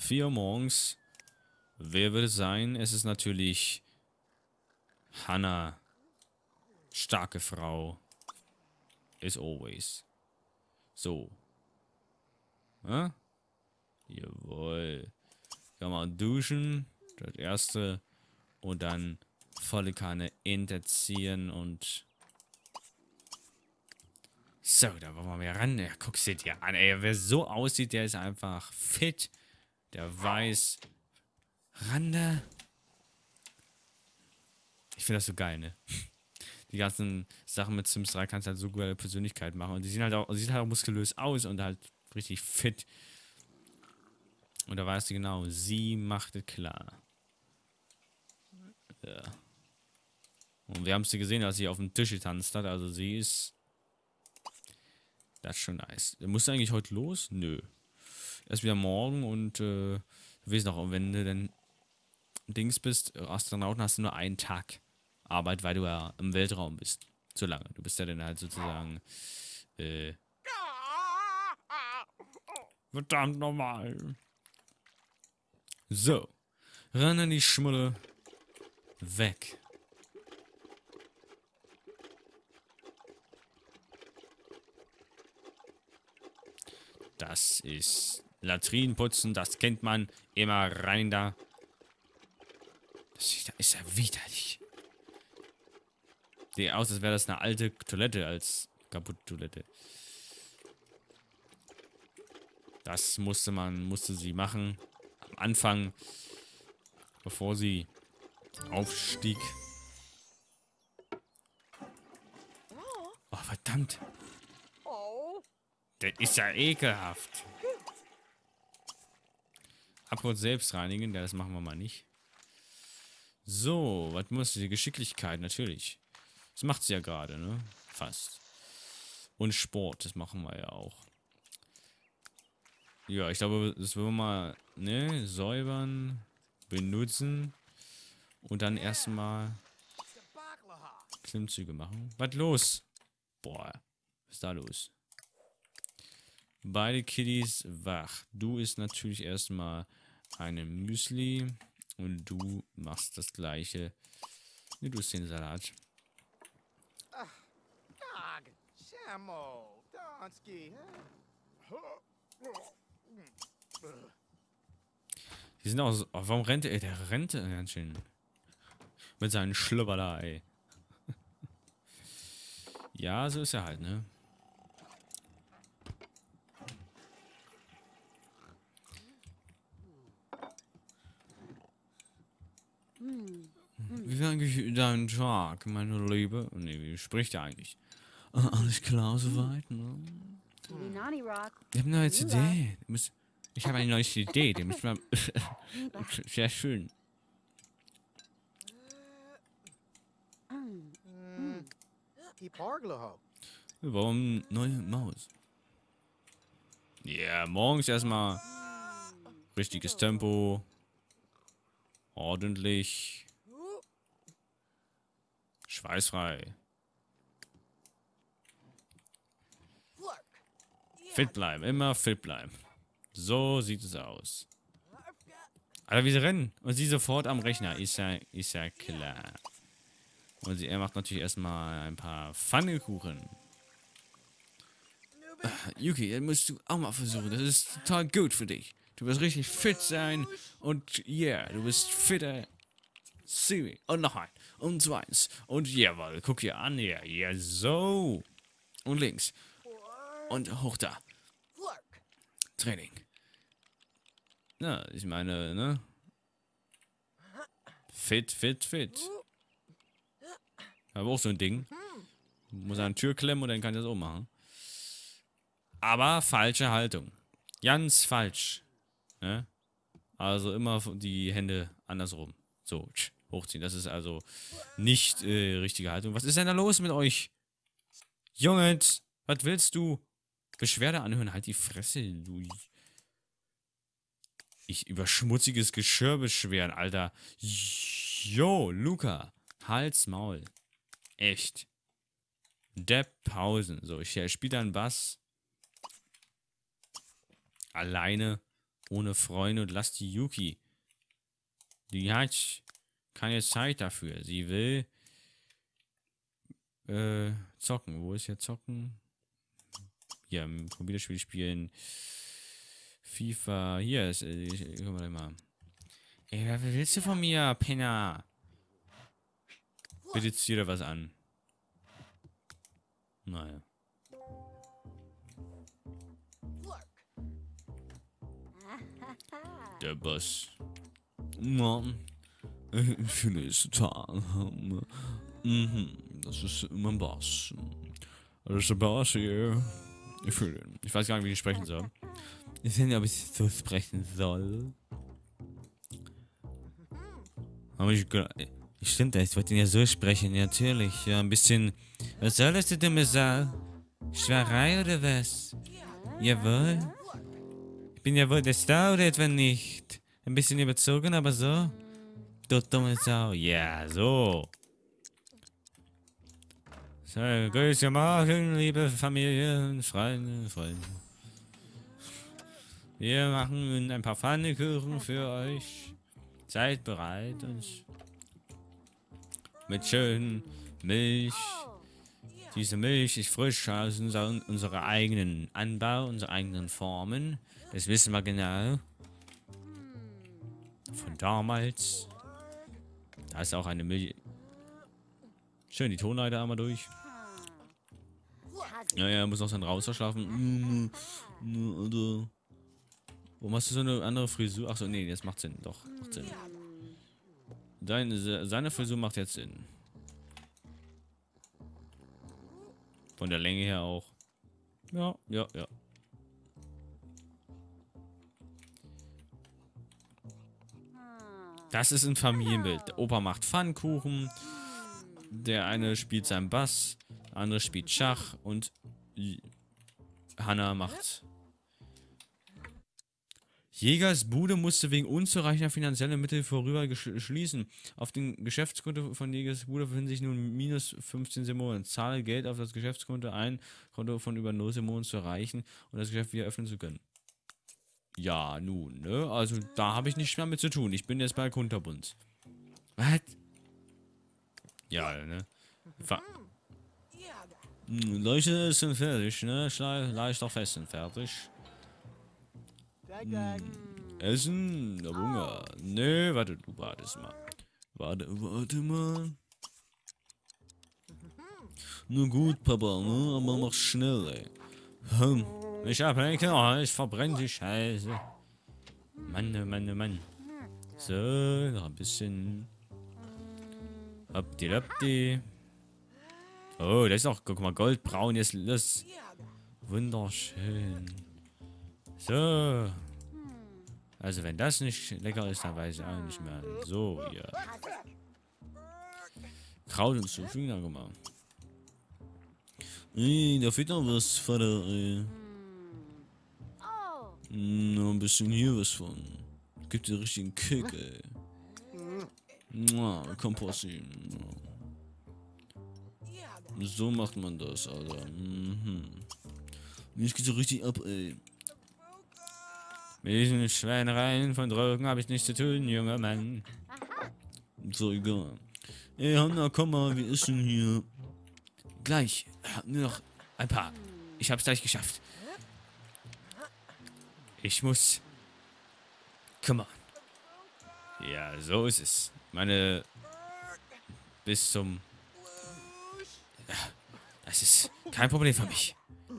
4 Uhr morgens. Wer wird es sein? Es ist natürlich Hannah. Starke Frau. As always. So. Ja? Jawohl. Kann man duschen. Das erste. Und dann volle Kanne enterziehen und... So, da wollen wir mal ran. Ja, guck's dir an, ey. Wer so aussieht, der ist einfach fit. Der weiß. Rande. Ich finde das so geil, ne? Die ganzen Sachen mit Sims 3 kannst du halt so geile Persönlichkeit machen. Und die sieht halt auch muskulös aus und halt richtig fit. Und da weißt du genau, sie macht es klar. Ja. Und wir haben es gesehen, als sie auf dem Tisch getanzt hat. Also sie ist... Das ist schon nice. Musst du eigentlich heute los? Nö. Erst wieder morgen und du weißt noch, wenn du dann Dings bist, Astronauten, hast du nur einen Tag Arbeit, weil du ja im Weltraum bist. So lange. Du bist ja dann halt sozusagen verdammt normal. So. Ran in die Schmulle. Weg. Das ist Latrinenputzen, das kennt man. Immer rein da. Das ist ja widerlich. Sieht aus, als wäre das eine alte Toilette als kaputte Toilette. Das musste sie machen. Am Anfang, bevor sie aufstieg. Oh, verdammt. Das ist ja ekelhaft. Abwurz selbst reinigen, das machen wir mal nicht. So, was muss die Geschicklichkeit? Natürlich. Das macht sie ja gerade, ne? Fast. Und Sport, das machen wir ja auch. Ja, ich glaube, das wollen wir mal, ne? Säubern, benutzen. Und dann erstmal Klimmzüge machen. Was los? Boah, was ist da los? Beide Kiddies wach. Du isst natürlich erstmal eine Müsli und du machst das gleiche. Nee, du isst den Salat. Die sind auch so, oh, warum rennt er? Der rennt ganz schön. Mit seinen Schlüpper da, ey. Ja, so ist er halt, ne? Wie war eigentlich dein Tag, meine Liebe? Ne, wie spricht er eigentlich? Alles klar soweit, ne? Ich habe eine neue Idee. Ich habe eine neue Idee. Die müssen wir... Sehr schön. Wir brauchen eine neue Maus. Ja, yeah, morgens erstmal richtiges Tempo. Ordentlich. Schweißfrei. Fit bleiben, immer fit bleiben. So sieht es aus. Alter, wie sie rennen. Und sie sofort am Rechner. Ist ja klar. Und er macht natürlich erstmal ein paar Pfannekuchen. Yuki, das musst du auch mal versuchen. Das ist total gut für dich. Du wirst richtig fit sein. Und yeah, du bist fitter. Siri. Und noch ein. Und zweitens. Und jawohl, guck dir an. Ja, ja, so. Und links. Und hoch da. Training. Na, ich meine, ne? Fit. Aber auch so ein Ding. Muss an eine Tür klemmen und dann kann ich das auch machen. Aber falsche Haltung. Ganz falsch. Ne? Also immer die Hände andersrum. So, hochziehen. Das ist also nicht richtige Haltung. Was ist denn da los mit euch? Jungs, was willst du? Beschwerde anhören. Halt die Fresse, du. Ich über schmutziges Geschirr beschweren, Alter. Jo, Luca. Hals, Maul. Echt. Depp Pausen. So, ich spiele dann Bass. Alleine. ohne Freunde und lass die Yuki. Die hat keine Zeit dafür. Sie will zocken. Wo ist hier zocken? Hier im Computerspiel spielen. FIFA. Hier ist. Guck mal. Ey, was willst du von mir, Penner? Bitte zieh dir was an. Naja. Der Boss. Ich finde es total. Das ist mein Boss. Das ist der Boss hier. Ich weiß gar nicht, wie ich sprechen soll. Ich weiß nicht, ob ich so sprechen soll. Aber stimmt, ich wollte ihn ja so sprechen, natürlich. Ja, ein bisschen. Was soll das, du dumme Sau? Schwärei oder was? Jawohl. Ich bin ja wohl der Star oder etwa nicht? Ein bisschen überzogen, aber so. Du dumme Sau. Ja, so. So, grüße Morgen, liebe Familie und Freunde. Wir machen ein paar Pfannkuchen für euch. Seid bereit und mit schön Milch. Diese Milch ist frisch aus unserer eigenen Anbau, unserer eigenen Formen. Das wissen wir genau. Von damals. Da ist auch eine Milch. Schön die Tonleiter einmal durch. Ja, muss noch sein Raus schlafen. Warum hast du so eine andere Frisur? Achso, nee, das macht Sinn. Doch, macht Sinn. Seine Frisur macht jetzt Sinn. Von der Länge her auch. Ja. Das ist ein Familienbild. Der Opa macht Pfannkuchen. Der eine spielt seinen Bass. Der andere spielt Schach. Und Hannah macht... Jägers Bude musste wegen unzureichender finanzieller Mittel vorüber schließen. Auf dem Geschäftskonto von Jägers Bude befinden sich nun minus 15 Simonen. Zahle Geld auf das Geschäftskonto ein, Konto von über 0 Simonen zu erreichen und das Geschäft wieder öffnen zu können. Ja, nun, ne? Also da habe ich nichts mehr mit zu tun. Ich bin jetzt bei Kunterbund. Was? Ja, ne? Leute sind fertig, ne? Leicht auch fest sind fertig. Essen? Der Hunger. Nee, warte, du wartest mal. Warte mal. Nur gut, Papa, ne? Aber mach schnell, ey. Ich ablenke, ich verbrenne die Scheiße. Mann. So, noch ein bisschen. Hoppdi. Oh, das ist auch, guck mal, goldbraun, jetzt los. Wunderschön. So. Also wenn das nicht lecker ist, dann weiß ich auch nicht mehr. So, hier. Kraut hinzufügen, dann guck mal. Da fehlt noch was, Vater, noch ein bisschen hier was von. Gibt dir richtigen Kick, ey. Komposti. So macht man das, Alter. Jetzt geht's so richtig ab, ey. Mit diesen Schweinereien von Drogen habe ich nichts zu tun, junger Mann. So, egal. Ey, Hanna, komm mal, wie ist denn hier? Gleich. Nur noch ein paar. Ich hab's gleich geschafft. Ich muss... Come on. Ja, so ist es. Meine... Bis zum... Ja, das ist kein Problem für mich.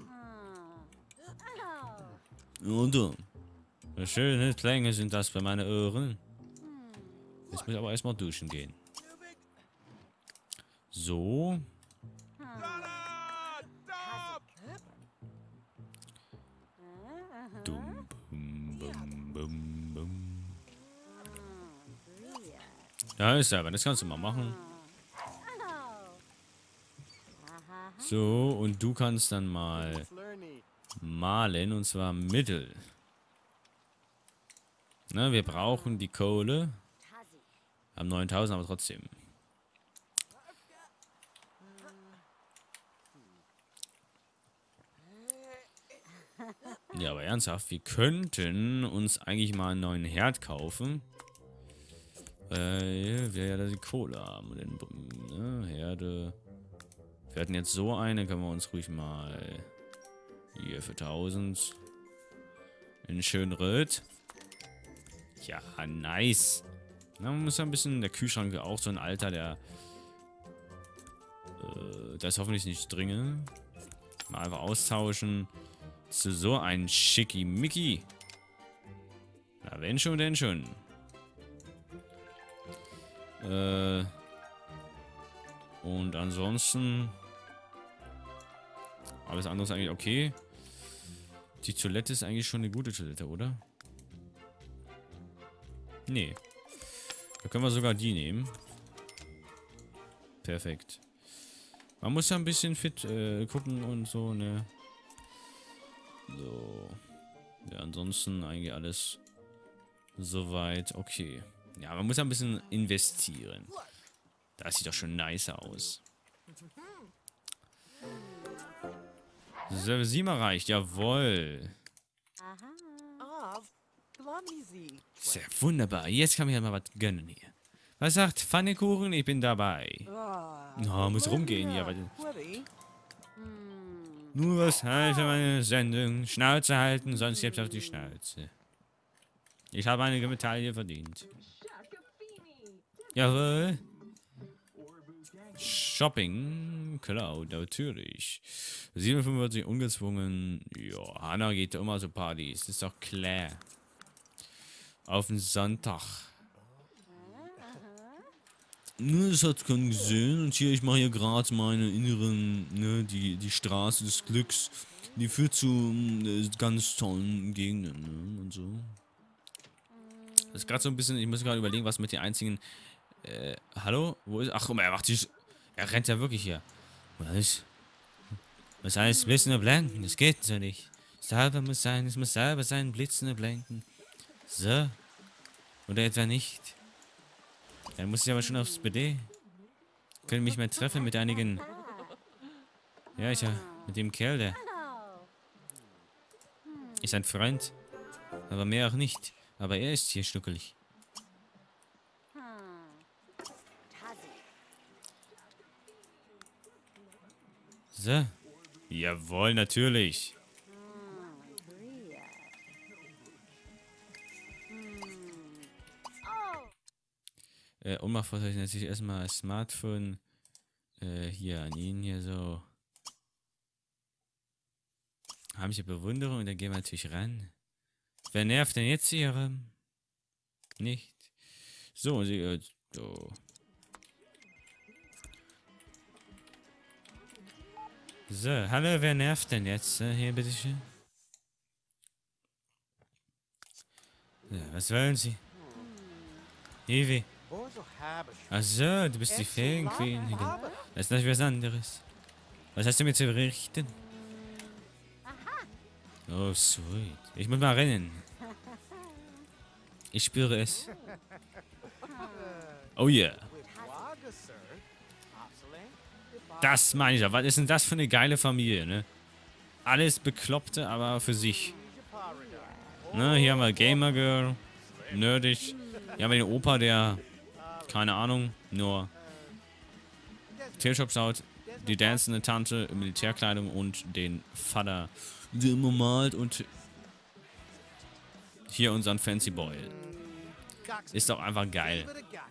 Und du? Schöne Klänge sind das für meine Ohren. Jetzt muss ich aber erstmal duschen gehen. So. Da ist er, aber das kannst du mal machen. So, und du kannst dann mal malen, und zwar Mittel. Ne, wir brauchen die Kohle. Am 9000, aber trotzdem. Ja, aber ernsthaft, wir könnten uns eigentlich mal einen neuen Herd kaufen. Wir ja da die Kohle haben. Ne, Herde. Wir hatten jetzt so eine, können wir uns ruhig mal hier für 1000 in Schönried. Ja, nice. Na, man muss ja ein bisschen, der Kühlschrank auch so ein Alter, der ist hoffentlich nicht dringend. Mal einfach austauschen zu so ein Schickimicki. Na, wenn schon, denn schon. Und ansonsten alles andere ist eigentlich okay. Die Toilette ist eigentlich schon eine gute Toilette, oder? Nee. Da können wir sogar die nehmen. Perfekt. Man muss ja ein bisschen fit gucken und so, ne? So. Ja, ansonsten eigentlich alles soweit okay. Ja, man muss ja ein bisschen investieren. Das sieht doch schon nice aus. So, 7 erreicht, jawohl. Sehr wunderbar. Jetzt kann ich ja mal was gönnen hier. Was sagt Pfannekuchen? Ich bin dabei. Oh, muss rumgehen hier. Nur was halt für meine Sendung. Schnauze halten, sonst gibt's auf die Schnauze. Ich habe eine Medaille verdient. Jawohl. Shopping. Cloud, natürlich. 47 ungezwungen. Ja, Hannah geht immer so Partys. Ist doch klar. Auf den Sonntag. Ne, das hat keinen gesehen. Und hier, ich mache hier gerade meine inneren, ne, die Straße des Glücks. Die führt zu ganz tollen Gegenden, ne, und so. Das ist gerade so ein bisschen, ich muss gerade überlegen, was mit den einzigen, hallo? Wo ist, ach, guck mal, er rennt ja wirklich hier. Was heißt blitzende Blenden? Das geht so nicht. Sauber muss sein, es muss sauber sein, blitzende Blenden. So. Oder etwa nicht? Dann muss ich aber schon aufs BD. Können mich mal treffen mit einigen. Ja, mit dem Kerl, der ist ein Freund. Aber mehr auch nicht. Aber er ist hier schnuckelig. So. Jawohl, natürlich. Umachvorsicht natürlich erstmal Smartphone hier an ihn hier so. Haben sie Bewunderung und dann gehen wir natürlich ran. Wer nervt denn jetzt hier? Nicht. So, so. So, hallo, wer nervt denn jetzt? Hier, bitteschön. Ja, was wollen Sie? Evi. Achso, du bist die Feenqueen. Das ist natürlich was anderes. Was hast du mir zu berichten? Oh, sweet. Ich muss mal rennen. Ich spüre es. Oh yeah. Das meine ich ja. Was ist denn das für eine geile Familie, ne? Alles Bekloppte, aber für sich. Ne, hier haben wir Gamer Girl. Nerdig. Hier haben wir den Opa, der, keine Ahnung, nur Tailshop schaut. Die dancende Tante in Militärkleidung und den Vater, der immer malt, und hier unseren Fancy Boy. Ist doch einfach geil.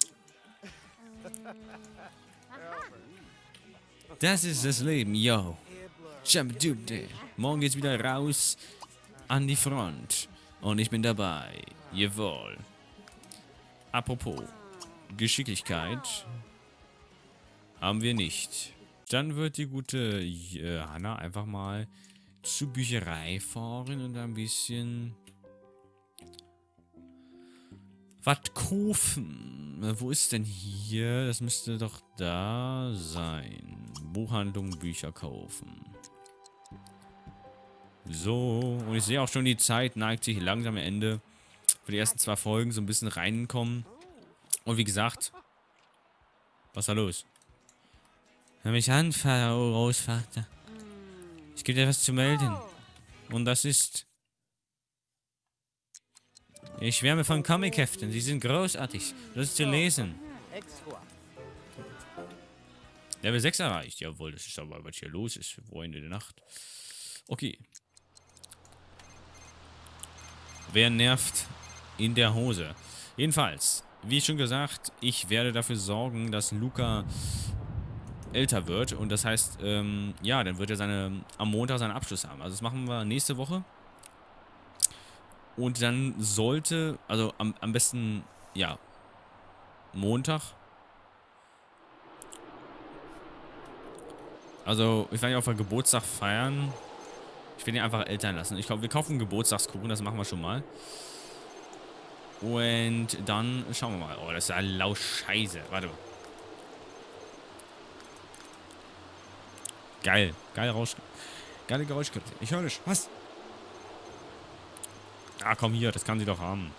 Das ist das Leben, yo. Morgen geht's wieder raus an die Front. Und ich bin dabei. Jawohl. Apropos Geschicklichkeit haben wir nicht. Dann wird die gute Hannah einfach mal zur Bücherei fahren und ein bisschen was kaufen. Wo ist denn hier? Das müsste doch da sein. Buchhandlung, Bücher kaufen. So, und ich sehe auch schon, die Zeit neigt sich langsam am Ende. Für die ersten 2 Folgen so ein bisschen reinkommen. Und wie gesagt, was ist da los? Hör mich an, Großvater. Es gibt etwas zu melden. Und das ist Ich schwärme von Comic-Heften. Sie sind großartig. Lust zu lesen. Level 6 erreicht. Jawohl, das ist aber, was hier los ist. Freunde der Nacht. Okay. Wer nervt in der Hose? Jedenfalls, wie schon gesagt, ich werde dafür sorgen, dass Luca älter wird. Und das heißt, ja, dann wird er am Montag seinen Abschluss haben. Also das machen wir nächste Woche. Und dann sollte, also am besten, ja, Montag. Also, ich werde ja auf einen Geburtstag feiern. Ich werde ihn einfach ältern lassen. Ich glaube, wir kaufen einen Geburtstagskuchen, das machen wir schon mal. Und dann schauen wir mal. Oh, das ist ja laut scheiße. Warte mal. Geil. Geil raus. Geile Geräuschkette. Ich höre nicht. Was? Ah, komm hier. Das kann sie doch haben.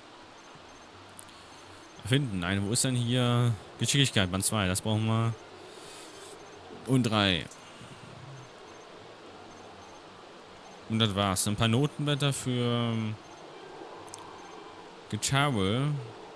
Finden. Nein, wo ist denn hier Geschicklichkeit? Band 2. Das brauchen wir. Und 3. Und das war's. Ein paar Notenblätter für Gitarre.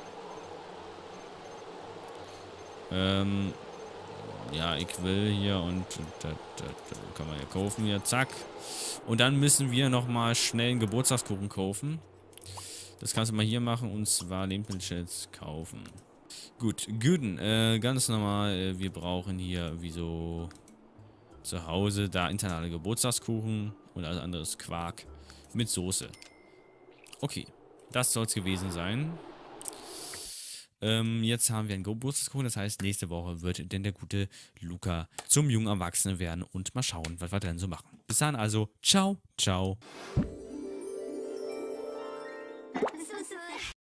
Ja, ich will hier und das kann man ja kaufen hier. Zack. Und dann müssen wir nochmal schnell einen Geburtstagskuchen kaufen. Das kannst du mal hier machen und zwar Lebensmittelchats kaufen. Gut, Güten, ganz normal. Wir brauchen hier wie so zu Hause da internale Geburtstagskuchen und alles andere ist Quark mit Soße. Okay, das soll es gewesen sein. Jetzt haben wir einen Geburtstagskuchen, das heißt, nächste Woche wird denn der gute Luca zum jungen Erwachsenen werden und mal schauen, was wir dann so machen. Bis dann also, ciao, ciao.